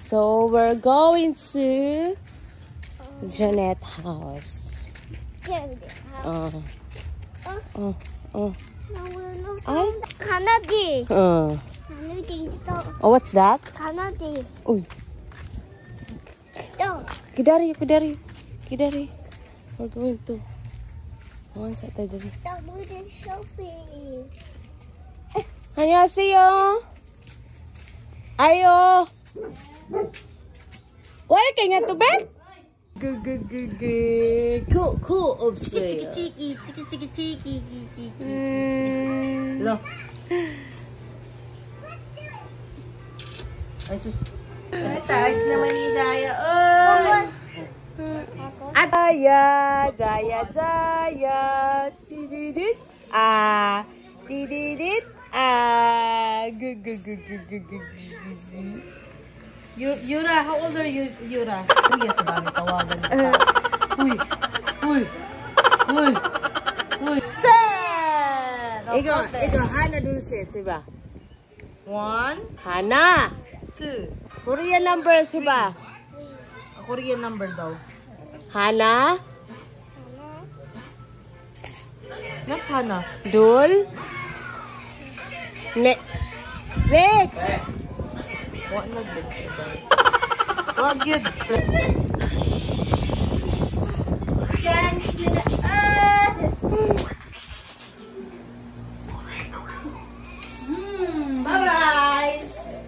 So we're going to Janet house. Ay? Candy. Oh, what's that? Candy. Uy. Kidari. We're going to. Sa tayo dali. shopping. 안녕하세요. 아요. 왜 이렇게 nga tubig? Ko 없어요. 치키. Lo. Ay sus. Taas naman ni Zaya. Jaya. Dididit. Dididit. Yura, how old are you, Yura? Uy, sa bagay tawagan ka. Uy. Stand! 이거 하나 둘 셋 해봐. 1, 하나. 2. Korean number 해봐. Korean number daw. 하나. Next, Hana. 둘. Next. What na good? What good? Bye-bye.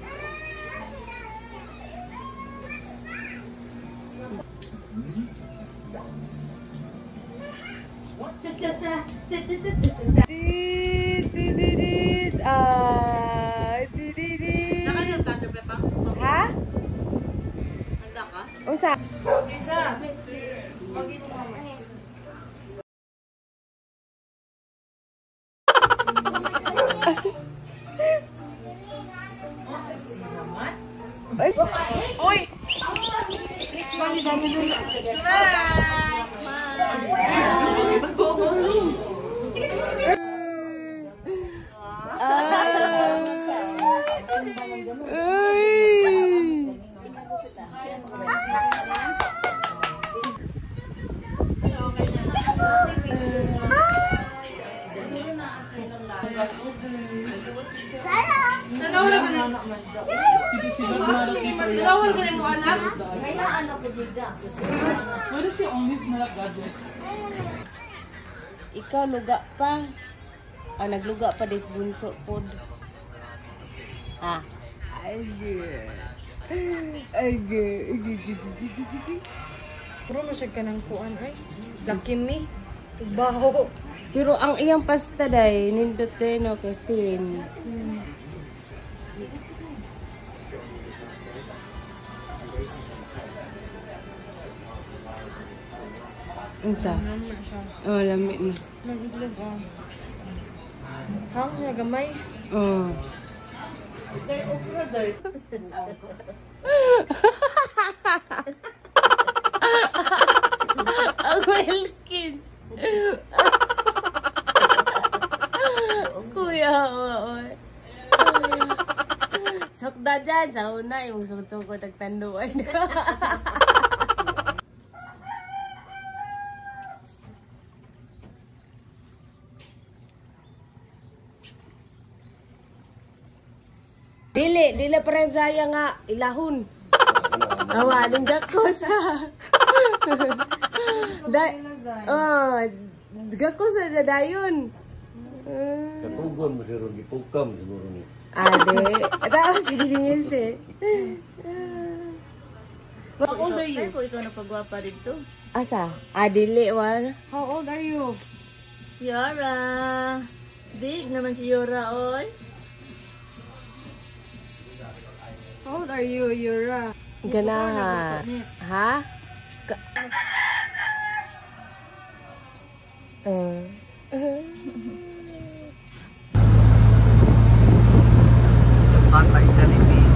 Nakanyang cutter pa? Ha? Handa ka? Unsa? Lisa, pagin mo mama. Uy! Nalawal ko yung anak. Ikaw luga pa. Nagluga pa des bunso pod. Pero masyag ka ng kuan ay. Laki me. Baho. Pero ang iyang pasta day nindot din no kay Queen. Unsa? Oh, lami ni. Hang siya gamay. Oh. Ang welkin. Kuya, oy. Sokda dyan, sa una, yung sukot nagtanduan. Dili parang saya nga ilahon. Awa, gako sa. Gako sa dadayon. Katugon mo siya ron, ipukam siguro ni. Ade, tapos sininis eh. How old are you? Kung ikaw napagwapa dito. Asa? Dili, war. How old are you? Yara. Big naman si Yara, oy. How old are you, Yura? Ganaha. Ha? Patay dyan ni Pete.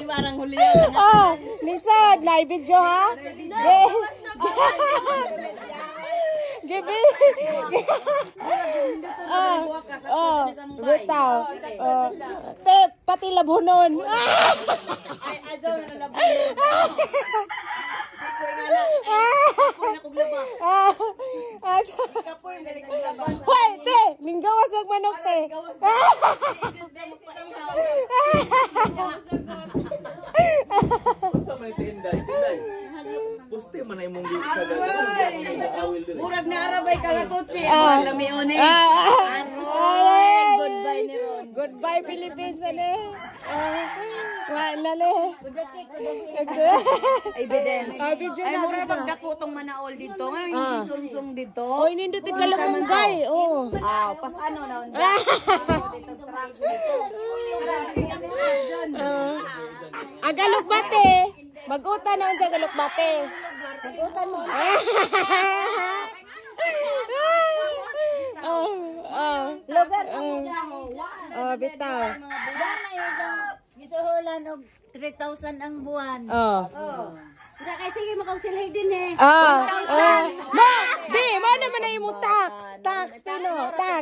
Parang huli yan. Oh, Nisad, live video ha? Gibi. Bitaw. Te, pati labhonon. Ay, azo na nalabunon. Kapoy na kuglaba. Kapoy na kuglaba. Hoy, te, linggawas wag manok te. Sa may tinday. Poste man ay mong gisa Murag na arabay kalatotsi. Lamione. Goodbye ni Ron. Goodbye Philippines ane. Wala le. Evidence. Video Ay, na. mura pagdako tong manaol dito. Ngayon, yung sungsung dito. Oy, nindot ikalamungay. Oh. Pas ano na. Agalok bate. Mag-uta na sa galok bate. Pag-utan mo. Lugar kami na. Bitaw. Dama yung gisuhulan og 3,000 ang buwan. Kaya sige makausilhay din eh. Ma, di, mo naman na yung tax. Tax, tino, tax.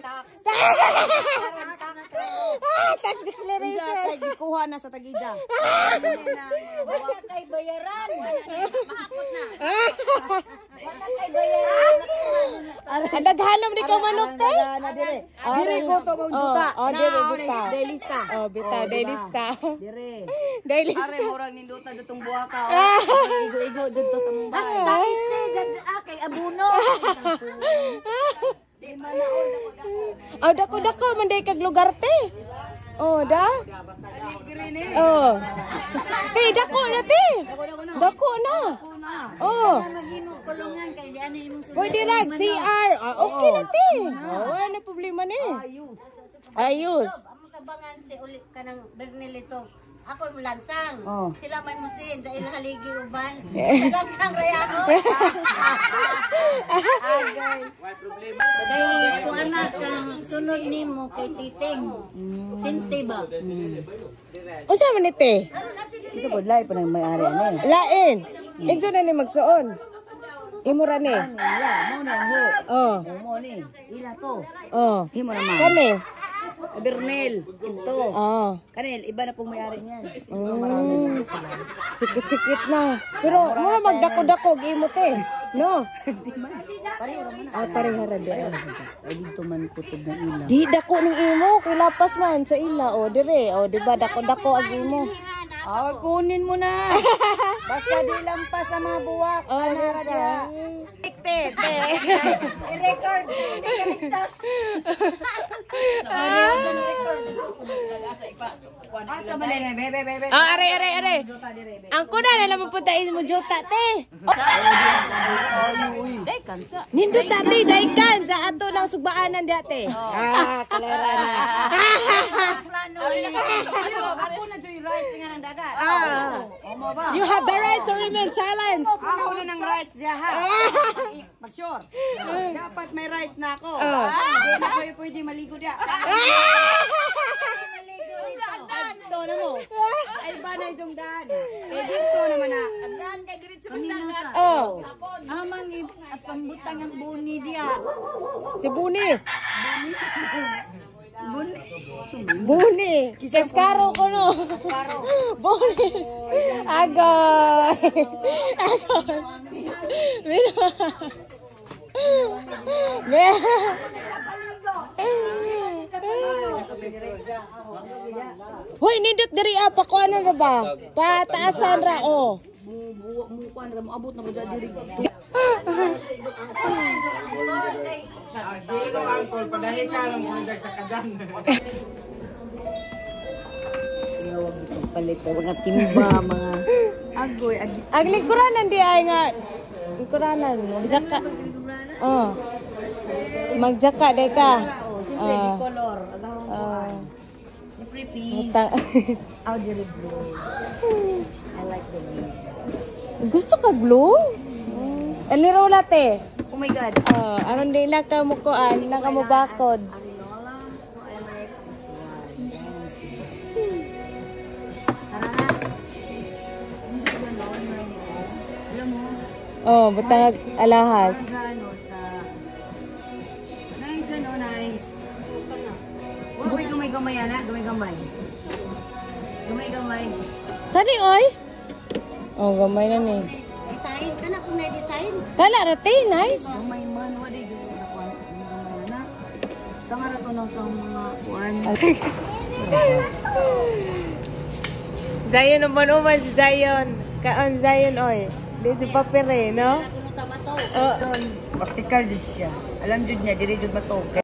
Tax declaration. Gikuha na sa Tagida. Wala kay bayaran. Mahapot na. Wala kay bayaran. Ang naghalom ni ka manok te. Dire ko to bang juta. Dire bitaw. Dailista. Bitaw, dailista. Dire. Dailista. Are murag ninduta datong buwaka. Igo-igo jud to sa mong bahay. Basta ite kay abuno. Dako-dako manday kag lugar te. Da? Te, dako na te. Dako na. Maghimog kulungan kay di ano imong sulod. Pwede lang, CR. Okay na te. Ano problema ni? Ayos. Ang tabangan si ulit ka ng Bernelito. Ako lansang. Sila may musin sa ilang haligi uban. Lansang ray ako. Kay kuan na kang sunod nimo kay Titing. Sinti ba? Usa man ni te? Isa pod lay pa nang may-ari ani. Lain. Injo na ni magsuon. Imura ni. Mo na ho. Mo ni. Ila to. Himo na man. Kani. Bernel, ito. Kanil, iba na pong may-ari niyan. Sikit-sikit na. Pero mura magdako-dako gimo te. No. Parehara di. Ay dito man kutob ng ila. Di dako ning imo kay lapas man sa ila dire. Di ba dako-dako ang imo. Kunin mo na. Basta di lampas sa mga buwak. Te. I-record. Asa ba na bebe. Are. Ang kuna na lang pupuntain mo jota te. Day kansa. Nindot dati daikan sa ato lang sugbaanan dati. Kalera na. Plano. Ako na joy rights nga ng dagat. You have the right to remain silent. Ako na ng rights diya ha. Mag-sure. Dapat may rights na ako. Hindi na kayo pwede maligo diya. Ito na mo. Ay ba na yung daan? Eh dito naman na. Ang daan kay diretso ng dagat. Amang at pambutang ang buni diya. Si Buni. Buni. Kaskaro ko no. Buni. Agay. Hoy, nindot diri apa ko ano na ba? Pataasan ra Mukuan na abot na mo dyan diri. Tinawag itong palit. Mga timba, mga agoy. Ang lingkuranan di ay nga. Lingkuranan. Magjaka. Magjaka day ka. Siyempre, di color. Siyempre, pink. Out diri blue. I like the blue. Gusto ka blue? Aliro late. Oh my God. Aron di na ka mo kuan, na ka mo bakod. Arinola. So I like this one. Oh, butang alahas. Ano sa... Nice, ano, nice. Huwag gamay-gamay, ana. Gamay-gamay. Gamay-gamay. Kani, oy? Oh, gamay na ni. Design ka na kung may design. Kala, rate, nice. Gamay man, wala yung gamay, ana. Tangara to na sa mga kuan. Zion, uman si Zion. Kaon Zion, oy. Di si papere, no? Nagulo tama to. Oh. Practical jud siya. Alam jud niya, dili jud matog.